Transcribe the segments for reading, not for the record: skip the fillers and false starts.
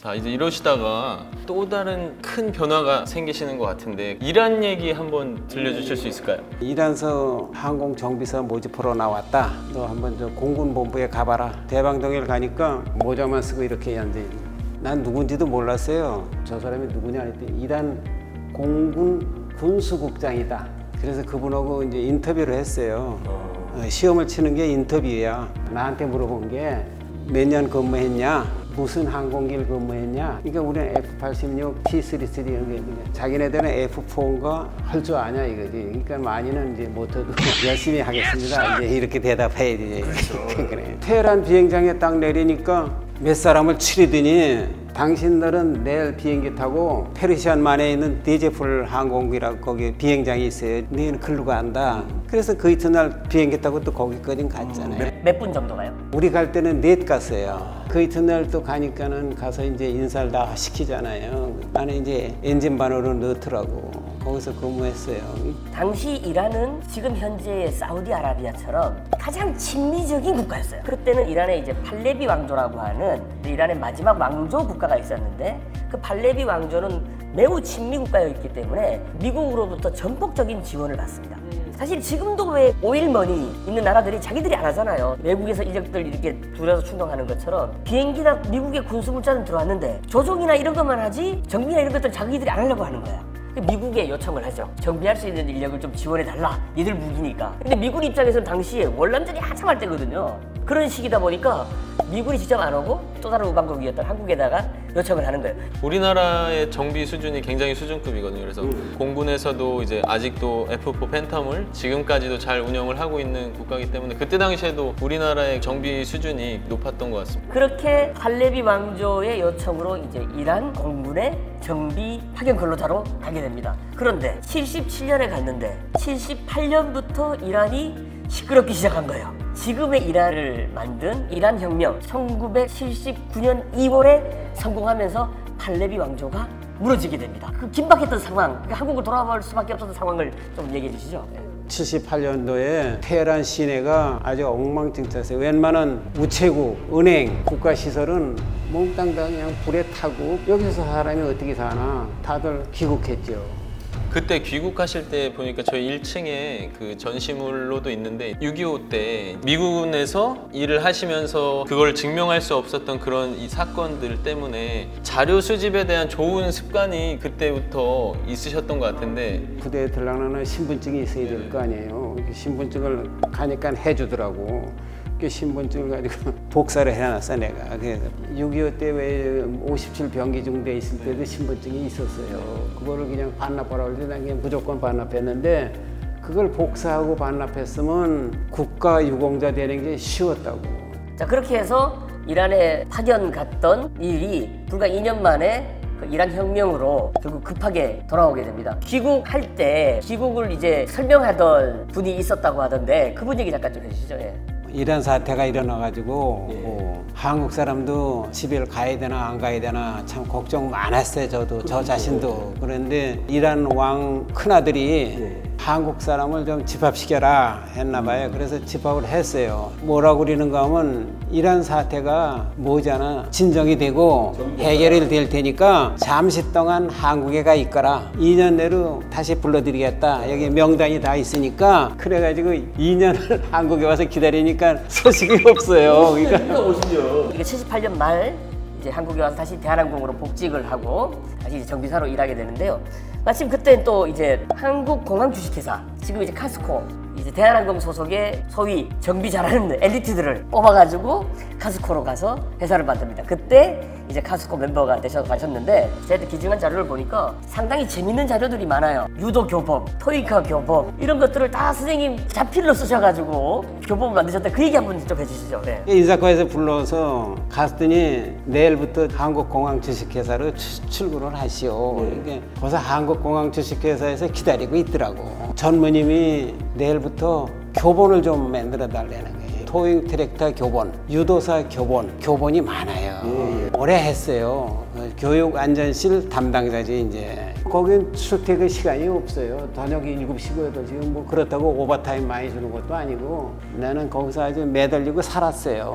자, 이제 이러시다가 또 다른 큰 변화가 생기시는 것 같은데 이란 얘기 한번 들려주실 수 있을까요? 이란서 항공정비사 모집하러 나왔다. 너 한번 저 공군본부에 가봐라. 대방동에 가니까 모자만 쓰고 이렇게 앉아있는. 난 누군지도 몰랐어요. 저 사람이 누구냐 했더니 이란 공군 군수국장이다. 그래서 그분하고 이제 인터뷰를 했어요. 시험을 치는 게 인터뷰야. 나한테 물어본 게 몇 년 근무했냐? 무슨 항공기를 근무했냐? 그러니까 우리는 F-86, T-33 이런 게 있는데 자기네들은 F-4인가 할 줄 아냐 이거지. 그러니까 많이는 이제 못해도 열심히 하겠습니다. 이제 이렇게 대답해야지. 그렇죠. 그래. 테헤란 비행장에 딱 내리니까 몇 사람을 치르더니 당신들은 내일 비행기 타고 페르시안만에 있는 데제풀 항공기라고 거기 비행장이 있어요. 너희는 글로 간다. 그래서 그 이튿날 비행기 타고 또 거기까지 갔잖아요. 몇 분 정도 가요? 우리 갈 때는 넷 갔어요. 그 이튿날 또 가니까는 가서 이제 인사를 다 시키잖아요. 나는 이제 엔진반으로 넣더라고. 거기서 근무했어요. 당시 이란은 지금 현재의 사우디아라비아처럼 가장 친미적인 국가였어요. 그때는 이란에 이제 팔레비 왕조라고 하는 이란의 마지막 왕조 국가가 있었는데 그 팔레비 왕조는 매우 친미 국가였기 때문에 미국으로부터 전폭적인 지원을 받습니다. 사실 지금도 왜 오일머니 있는 나라들이 자기들이 안 하잖아요. 외국에서 인력들 이렇게 들여서 충동하는 것처럼 비행기나 미국의 군수물자는 들어왔는데 조종이나 이런 것만 하지 정비나 이런 것들 자기들이 안 하려고 하는 거야. 미국에 요청을 하죠. 정비할 수 있는 인력을 좀 지원해달라. 니들 무기니까. 근데 미군 입장에서는 당시에 월남전이 한참 할 때거든요. 그런 시기다 보니까 미군이 직접 안 오고 또 다른 우방국이었던 한국에다가 요청을 하는 거예요. 우리나라의 정비 수준이 굉장히 수준급이거든요. 그래서 공군에서도 이제 아직도 F-4 팬텀을 지금까지도 잘 운영을 하고 있는 국가이기 때문에 그때 당시에도 우리나라의 정비 수준이 높았던 것 같습니다. 그렇게 팔레비 왕조의 요청으로 이제 이란 공군의 정비 파견 근로자로 가게 됩니다. 그런데 77년에 갔는데 78년부터 이란이 시끄럽기 시작한 거예요. 지금의 이란을 만든 이란 혁명 1979년 2월에 성공하면서 팔레비 왕조가 무너지게 됩니다. 그 긴박했던 상황, 그러니까 한국을 돌아볼 수밖에 없었던 상황을 좀 얘기해 주시죠. 78년도에 테헤란 시내가 아주 엉망진창이었어요. 웬만한 우체국, 은행, 국가시설은 몽땅 그냥 불에 타고 여기서 사람이 어떻게 사나 다들 귀국했죠. 그때 귀국하실 때 보니까 저희 1층에 그 전시물로도 있는데 6.25 때 미군에서 일을 하시면서 그걸 증명할 수 없었던 그런 이 사건들 때문에 자료 수집에 대한 좋은 습관이 그때부터 있으셨던 것 같은데 부대에 들어가는 신분증이 있어야 될 거 아니에요. 신분증을 가니까 해주더라고. 그 신분증을 가지고 복사를 해놨어 내가. 그래서 6.25 때 왜 57 병기중대 있을 때도 신분증이 있었어요. 그거를 그냥 반납하라고 할 때 난 그냥 무조건 반납했는데 그걸 복사하고 반납했으면 국가 유공자 되는 게 쉬웠다고. 자, 그렇게 해서 이란에 파견 갔던 일이 불과 2년 만에 그 이란 혁명으로 결국 급하게 돌아오게 됩니다. 귀국할 때 귀국을 이제 설명하던 분이 있었다고 하던데 그분 얘기 잠깐 좀 해주시죠. 예. 이런 사태가 일어나가지고 한국 사람도 집에 가야 되나 안 가야 되나 참 걱정 많았어요. 저도 저 자신도. 그런데 이란 왕 큰아들이 한국 사람을 좀 집합시켜라 했나 봐요. 그래서 집합을 했어요. 뭐라고 그러는가 하면 이란 사태가 뭐잖아. 진정이 되고 해결이 될 테니까 잠시 동안 한국에 가 있거라. 2년 내로 다시 불러드리겠다. 여기 명단이 다 있으니까. 그래가지고 2년을 한국에 와서 기다리니까 소식이 없어요. 그러니까 오시죠. 이게 78년 말 이제 한국에 와서 다시 대한항공으로 복직을 하고 다시 이제 정비사로 일하게 되는데요. 마침 그때 또 이제 한국공항 주식회사 지금 이제 카스코 이제 대한항공 소속의 소위 정비 잘하는 엘리트들을 뽑아가지고 카스코로 가서 회사를 만듭니다. 그때 이제 카스코 멤버가 되셔가셨는데 제가 기증한 자료를 보니까 상당히 재밌는 자료들이 많아요. 유도 교법, 토익화 교법 이런 것들을 다 선생님 자필로 쓰셔가지고 교법을 만드셨다. 그 얘기 한번 좀 해주시죠. 네. 인사과에서 불러서 갔더니 내일부터 한국공항 주식회사로 출근을 하시오. 이게 거기서 한국공항 주식회사에서 기다리고 있더라고. 전무님이 내일부터 교본을 좀 만들어 달라는 거예요. 토익 트랙터 교본, 유도사 교본, 교본이 많아요. 오래 했어요. 교육안전실 담당자지 이제. 거긴 출퇴근 시간이 없어요. 저녁이 7시, 8시. 뭐 그렇다고 오버타임 많이 주는 것도 아니고 나는 거기서 아주 매달리고 살았어요.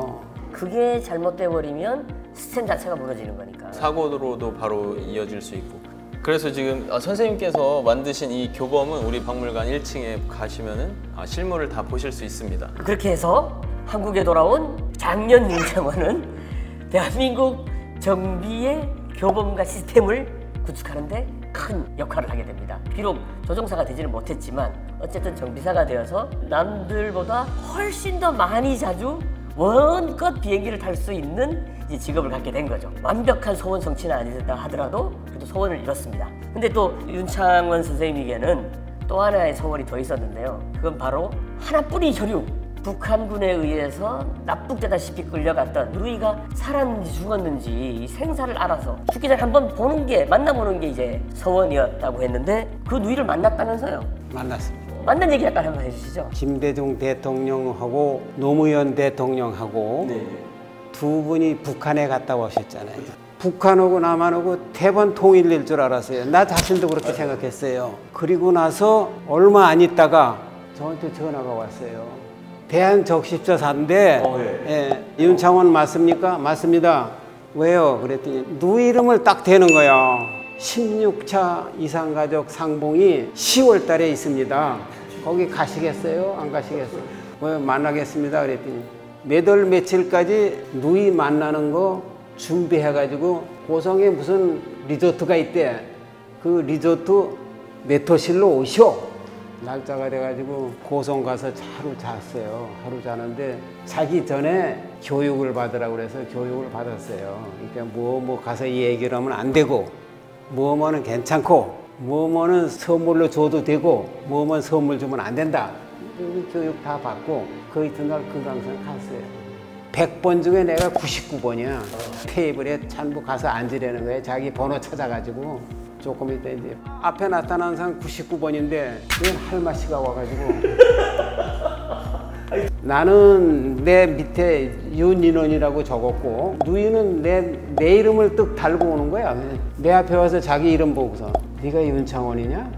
그게 잘못돼 버리면 시스템 자체가 무너지는 거니까. 사고로도 바로 이어질 수 있고. 그래서 지금 선생님께서 만드신 이 교범은 우리 박물관 1층에 가시면은 실물을 다 보실 수 있습니다. 그렇게 해서 한국에 돌아온 장년 윤창원은 대한민국 정비의 교범과 시스템을 구축하는데 큰 역할을 하게 됩니다. 비록 조종사가 되지는 못했지만 어쨌든 정비사가 되어서 남들보다 훨씬 더 많이 자주 원껏 비행기를 탈 수 있는 이제 직업을 갖게 된 거죠. 완벽한 소원 성취는 아니다 하더라도 그래도 소원을 이뤘습니다. 근데 또 윤창원 선생님에게는 또 하나의 소원이 더 있었는데요. 그건 바로 하나뿐인 혈육. 북한군에 의해서 납북되다시피 끌려갔던 누이가 살았는지 죽었는지 이 생사를 알아서 죽기 전에 한번 보는 게, 만나보는 게 이제 소원이었다고 했는데 그 누이를 만났다면서요? 만났습니다. 만난 얘기 약간 한번 해주시죠. 김대중 대통령하고 노무현 대통령하고 두 분이 북한에 갔다 오셨잖아요. 북한하고 남한하고 대번 통일될 줄 알았어요. 나 자신도 그렇게 생각했어요. 그리고 나서 얼마 안 있다가 저한테 전화가 왔어요. 대한적십자사인데 예, 윤창원 맞습니까? 맞습니다. 왜요? 그랬더니 누이 이름을 딱 대는 거야. 16차 이산가족 상봉이 10월 달에 있습니다. 거기 가시겠어요? 안 가시겠어요? 왜 만나겠습니다. 그랬더니 몇 월 며칠까지 누이 만나는 거 준비해가지고 고성에 무슨 리조트가 있대. 그 리조트 메토실로 오쇼. 날짜가 돼가지고 고성 가서 하루 잤어요. 하루 자는데 자기 전에 교육을 받으라고 그래서 교육을 받았어요. 그러니까 뭐 가서 이 얘기를 하면 안 되고 뭐뭐는 괜찮고 뭐뭐는 선물로 줘도 되고 뭐뭐는 선물 주면 안 된다. 교육 다 받고 그 이튿날 금강산 갔어요. 100번 중에 내가 99번이야. 테이블에 전부 가서 앉으려는 거예요. 자기 번호 찾아가지고. 조금 있다 이제 앞에 나타난 사람 99번인데 웬 할마씨가 와가지고 나는 내 밑에 윤인원이라고 적었고 누이는 내 이름을 뜩 달고 오는 거야. 내 앞에 와서 자기 이름 보고서 네가 윤창원이냐?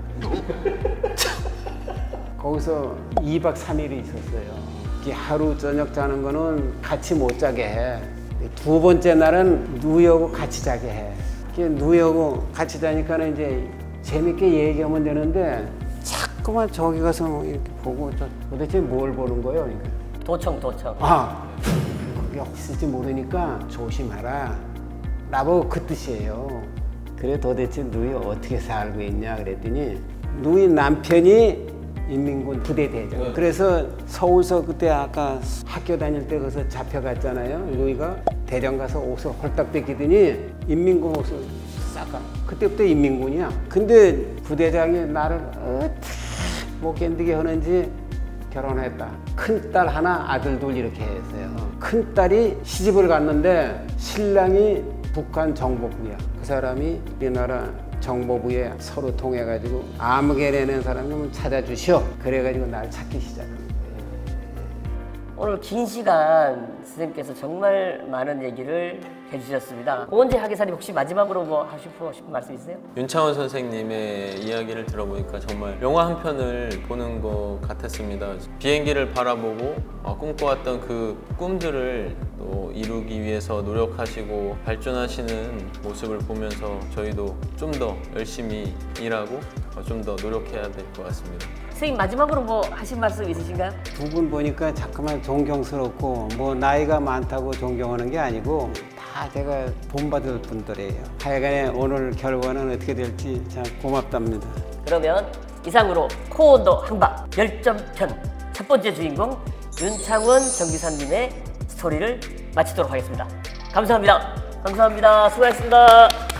거기서 2박 3일이 있었어요. 하루 저녁 자는 거는 같이 못 자게 해. 두 번째 날은 누이하고 같이 자게 해. 누이하고 같이 자니까는 이제 재밌게 얘기하면 되는데 자꾸만 저기 가서 이렇게 보고 도대체 뭘 보는 거예요? 도청. 그게 없을지 모르니까 조심하라. 나보고 그 뜻이에요. 그래 도대체 누이 어떻게 살고 있냐 그랬더니 누이 남편이 인민군 부대대장. 그래서 서울서 그때 아까 학교 다닐 때 거기서 잡혀갔잖아요. 누이가 대전 가서 옷을 홀딱 벗기더니 인민군 옷을 싹가. 그때부터 인민군이야. 근데 부대장이 나를 못 견디게 하는지 결혼했다. 큰딸 하나, 아들 둘 이렇게 했어요. 큰딸이 시집을 갔는데 신랑이 북한 정보부야. 그 사람이 우리나라 정보부에 서로 통해가지고 아무개 내는 사람이면 찾아주시오. 그래가지고 날 찾기 시작한 거예요. 오늘 긴 시간 선생님께서 정말 많은 얘기를 해주셨습니다. 오은재 하계사님 혹시 마지막으로 뭐 하시고 싶은 말씀 있으세요? 윤창원 선생님의 이야기를 들어보니까 정말 영화 한 편을 보는 것 같았습니다. 비행기를 바라보고 꿈꿔왔던 그 꿈들을 또 이루기 위해서 노력하시고 발전하시는 모습을 보면서 저희도 좀 더 열심히 일하고 좀 더 노력해야 될 것 같습니다. 선생님 마지막으로 뭐 하신 말씀 있으신가요? 두 분 보니까 자꾸만 존경스럽고 뭐 나이가 많다고 존경하는 게 아니고 다 제가 본받을 분들이에요. 하여간에 오늘 결과는 어떻게 될지 참 고맙답니다. 그러면 이상으로 코온도 항박 열점편 첫 번째 주인공 윤창원 정비사님의 스토리를 마치도록 하겠습니다. 감사합니다. 수고하셨습니다.